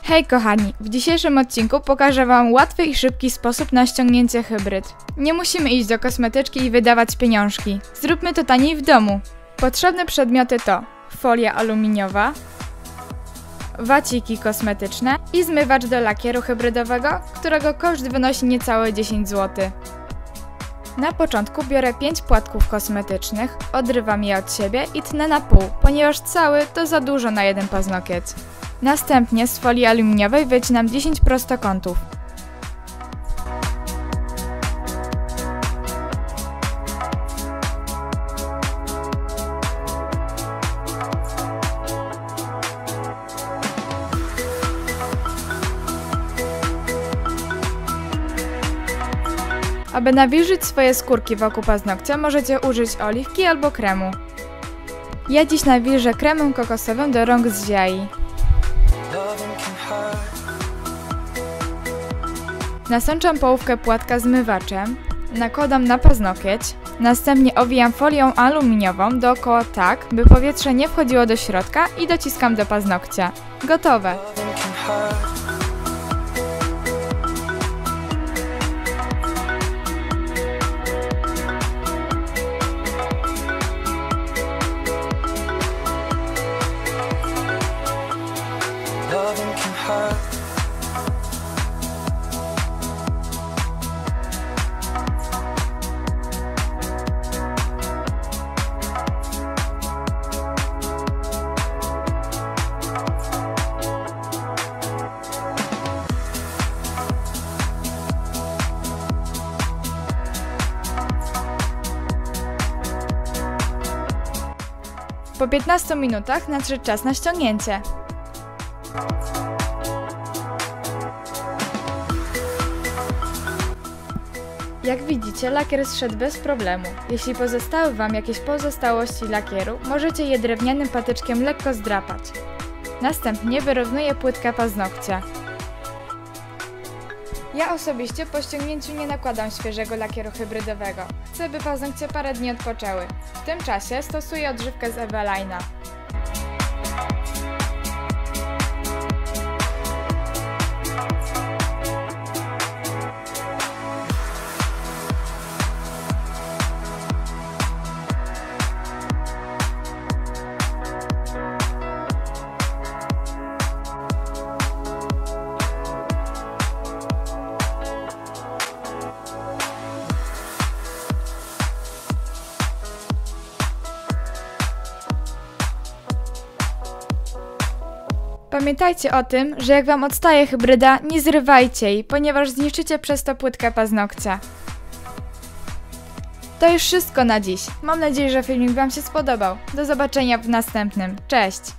Hej kochani, w dzisiejszym odcinku pokażę Wam łatwy i szybki sposób na ściągnięcie hybryd. Nie musimy iść do kosmetyczki i wydawać pieniążki. Zróbmy to taniej w domu. Potrzebne przedmioty to folia aluminiowa, waciki kosmetyczne i zmywacz do lakieru hybrydowego, którego koszt wynosi niecałe 10 zł. Na początku biorę 5 płatków kosmetycznych, odrywam je od siebie i tnę na pół, ponieważ cały to za dużo na jeden paznokieć. Następnie z folii aluminiowej wycinam 10 prostokątów. Aby nawilżyć swoje skórki wokół paznokcia, możecie użyć oliwki albo kremu. Ja dziś nawilżę kremem kokosowym do rąk z Ziai. Nasączam połówkę płatka zmywaczem, nakładam na paznokieć, następnie owijam folią aluminiową dookoła tak, by powietrze nie wchodziło do środka i dociskam do paznokcia. Gotowe! Po 15 minutach nadszedł czas na ściągnięcie. Jak widzicie, lakier zszedł bez problemu. Jeśli pozostały Wam jakieś pozostałości lakieru, możecie je drewnianym patyczkiem lekko zdrapać. Następnie wyrównuję płytkę paznokcia. Ja osobiście po ściągnięciu nie nakładam świeżego lakieru hybrydowego. Chcę, by paznokcie parę dni odpoczęły. W tym czasie stosuję odżywkę z Eveline'a. Pamiętajcie o tym, że jak Wam odstaje hybryda, nie zrywajcie jej, ponieważ zniszczycie przez to płytkę paznokcia. To już wszystko na dziś. Mam nadzieję, że filmik Wam się spodobał. Do zobaczenia w następnym. Cześć!